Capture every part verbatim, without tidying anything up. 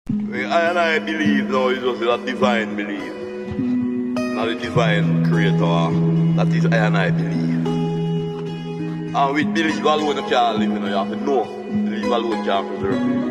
I and I believe now is just a divine belief. Not a divine creator. That is I and I believe. And with belief alone you can't live, you know, you have to know. Belief alone can't preserve you.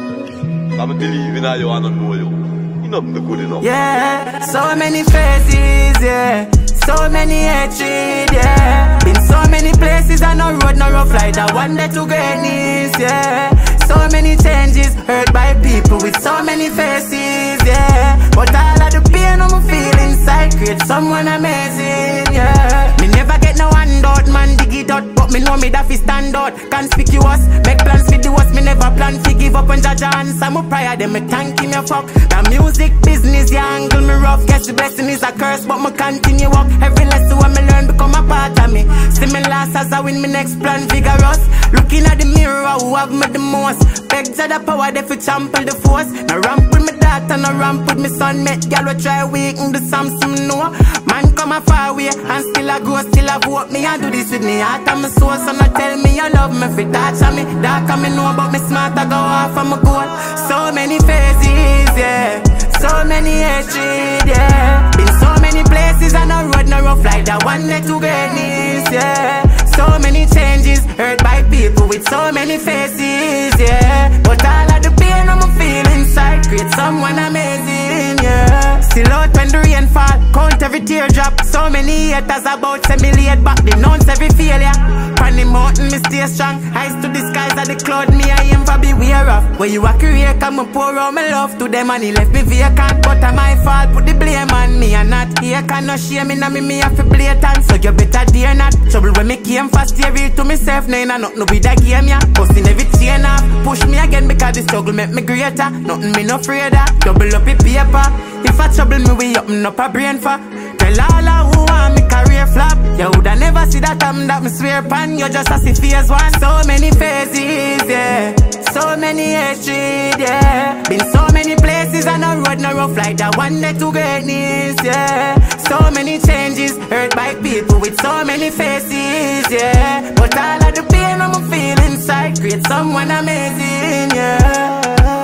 I'm believing in you and I know you. You're not good enough. Yeah, so many faces, yeah. So many hatred, yeah. Been so many places and no road, no rough like that one day to greatness, yeah. So many changes, hurt by people with so many faces, yeah. But all of the pain I'm feeling inside create someone amazing, yeah. Me never get no handout, man dig it out, but me know me that fi stand out. Conspicuous, make plans for the worst, me never plan fi give up and judge answer my prayer, then me thank him, you fuck. The music business, you angle me rough. Guess the blessing is a curse, but me continue walk. Every lesson when me learn become a part of me. See me last as I win my next plan vigorous. Looking at the mirror, who have me the most. Beg to the power, they fi trample the force. Now ramp with my daughter, now ramp with my son. Met gal we try weaken the Samsung no. Man come a far away and still I go, still I vote me. I do this with me heart and my soul. So now tell me you love me fi touch on me. Dark and me know about me smart, I go off of my goal. So many phases, yeah. So many hatred, yeah. Been so many places and no road, no rough like that one day to greatness, yeah. So many changes, hurt by people with so many faces, yeah. But all of the pain I'm feeling inside create someone amazing, yeah. Still out when the rain fall, count every teardrop. So many haters about semi laid back, denounce every failure. On the mountain me stay strong, eyes to the skies of the cloud, me I aim for beware of. Where you a career, come and pour out my love to them and he left me vacant. But I'm my fault, put the blame on me and not here. Can no shame in me, me have to blatant. So you better dare not. Trouble when me came fast, stay real to myself. Now nah, nothing with that game, yeah. Busting every chain off, push me again because the struggle make me greater. Nothing me no afraid of, double up the paper. If I trouble me, we open up a brain for. Tell all of who want me career flop. You woulda never see that time that me swear pan. You just a see phase one. So many faces, yeah. So many hatred, yeah. Been so many places and no road, no rough like that one day to greatness, yeah. So many changes, hurt by people with so many faces, yeah. But all of the pain I'm feeling inside create someone amazing, yeah.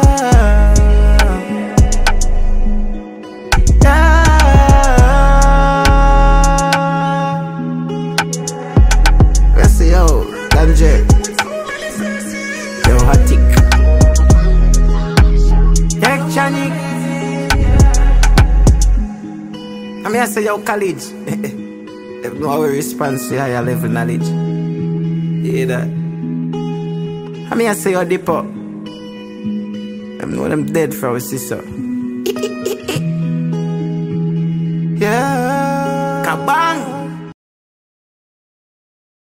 Yo, Ganje. Yo, Hatik. Hey, Chanik. I'm here to say, yo, college. They know our response to higher level knowledge. You hear that? I'm here to say, yo, Dippo. Them know them dead for our sister. Yeah. Kabang.